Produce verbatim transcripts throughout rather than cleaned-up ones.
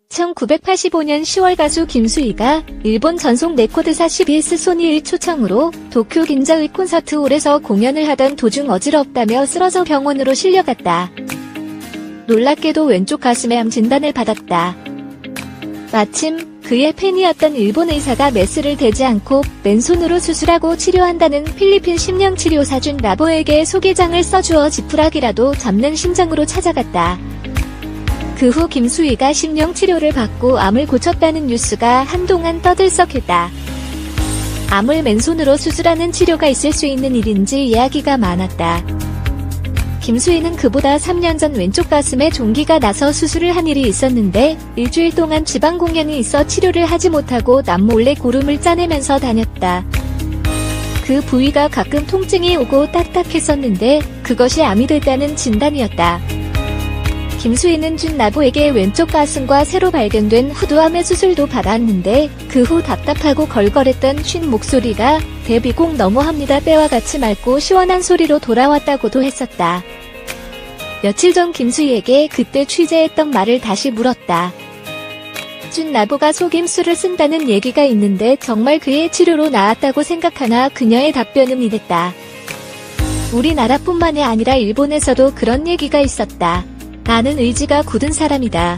천구백팔십오 년 시월 가수 김수희가 일본 전속 레코드사 씨비에스 소니의 초청으로 도쿄 긴자의 콘서트홀에서 공연을 하던 도중 어지럽다며 쓰러져 병원으로 실려갔다. 놀랍게도 왼쪽 가슴에 암 진단을 받았다. 마침 그의 팬이었던 일본 의사가 메스를 대지 않고 맨손으로 수술하고 치료한다는 필리핀 심령치료사 준 라보에게 소개장을 써주어 지푸라기라도 잡는 심정으로 찾아갔다. 그 후 김수희가 심령치료를 받고 암을 고쳤다는 뉴스가 한동안 떠들썩했다. 암을 맨손으로 수술하는 치료가 있을 수 있는 일인지 이야기가 많았다. 김수희는 그보다 삼 년 전 왼쪽 가슴에 종기가 나서 수술을 한 일이 있었는데 일주일 동안 지방 공연이 있어 치료를 하지 못하고 남몰래 고름을 짜내면서 다녔다. 그 부위가 가끔 통증이 오고 딱딱했었는데 그것이 암이 됐다는 진단이었다. 김수희는 준 라보에게 왼쪽 가슴과 새로 발견된 후두암의 수술도 받았는데 그 후 답답하고 걸걸했던 쉰 목소리가 데뷔곡 너무합니다 때와 같이 맑고 시원한 소리로 돌아왔다고도 했었다. 며칠 전 김수희에게 그때 취재했던 말을 다시 물었다. 준 라보가 속임수를 쓴다는 얘기가 있는데 정말 그의 치료로 나았다고 생각하나 그녀의 답변은 이랬다. 우리나라뿐만이 아니라 일본에서도 그런 얘기가 있었다. 나는 의지가 굳은 사람이다.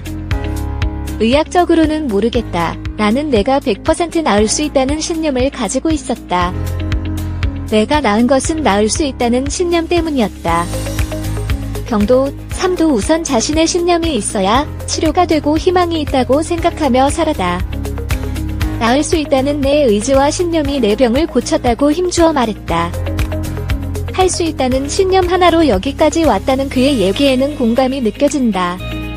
의학적으로는 모르겠다. 나는 내가 백 퍼센트 나을 수 있다는 신념을 가지고 있었다. 내가 나은 것은 나을 수 있다는 신념 때문이었다. 병도, 삶도 우선 자신의 신념이 있어야 치료가 되고 희망이 있다고 생각하며 살아다. 나을 수 있다는 내 의지와 신념이 내 병을 고쳤다고 힘주어 말했다. 할 수 있다는 신념 하나로 여기까지 왔다는 그의 얘기에는 공감이 느껴진다.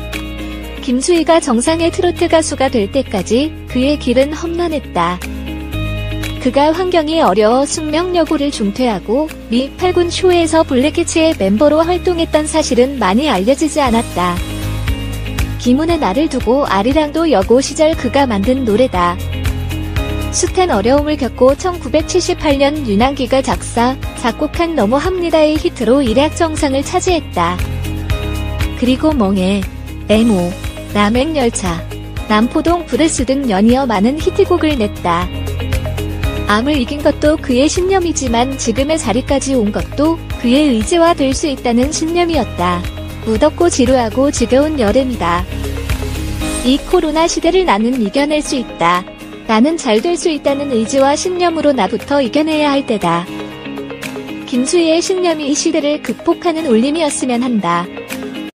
김수희가 정상의 트로트 가수가 될 때까지 그의 길은 험난했다. 그가 환경이 어려워 숙명여고를 중퇴하고 미 팔 군 쇼에서 블랙캐치의 멤버로 활동했던 사실은 많이 알려지지 않았다. 김훈의 나를 두고 아리랑도 여고 시절 그가 만든 노래다. 숱한 어려움을 겪고 천구백칠십팔 년 윤항기가 작사, 작곡한 너무합니다의 히트로 일약 정상을 차지했다. 그리고 멍해, 에모, 남행열차, 남포동 브레스 등 연이어 많은 히트곡을 냈다. 암을 이긴 것도 그의 신념이지만 지금의 자리까지 온 것도 그의 의지와 될 수 있다는 신념이었다. 무덥고 지루하고 지겨운 여름이다. 이 코로나 시대를 나는 이겨낼 수 있다. 나는 잘 될 수 있다는 의지와 신념으로 나부터 이겨내야 할 때다. 김수희의 신념이 이 시대를 극복하는 울림이었으면 한다.